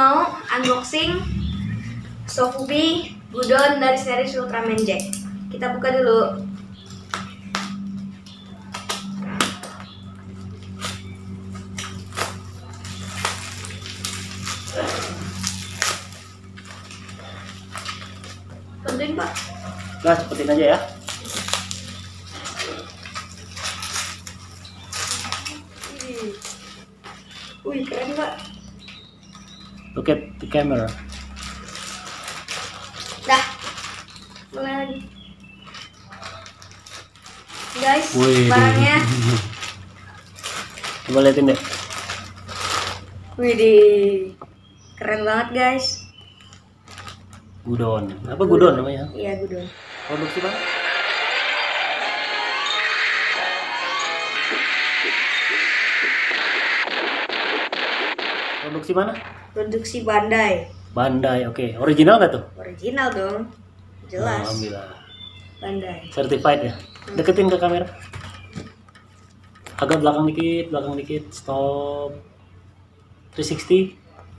mau unboxing Sofubi Gudon dari series Ultraman Jack. Kita buka dulu. Bantuin Pak. Nah, cepetin aja ya. Wih, keren Pak. Look at the camera. Dah, mulai lagi. Guys, Wih, barangnya. Coba liatin deh. Widih, keren banget guys. Gudon. Apa Gudon namanya? Iya, Gudon. Produksi Bang? Produksi mana? Produksi Bandai. Bandai, oke. Original nggak tuh? Original dong. Jelas. Alhamdulillah. Bandai. Certified ya. Deketin ke kamera. Agak belakang dikit, stop. 360.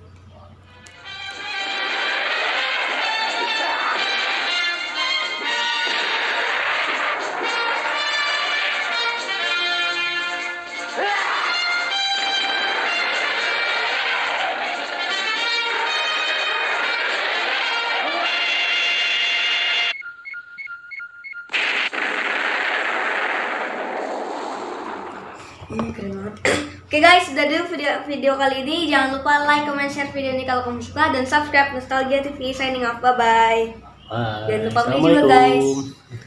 Keren banget. Oke guys, udah dulu video kali ini. Jangan lupa like, comment, share video ini kalau kamu suka, dan subscribe Nostalgia TV. Signing off, bye bye. Bye. Jangan lupa beli juga guys.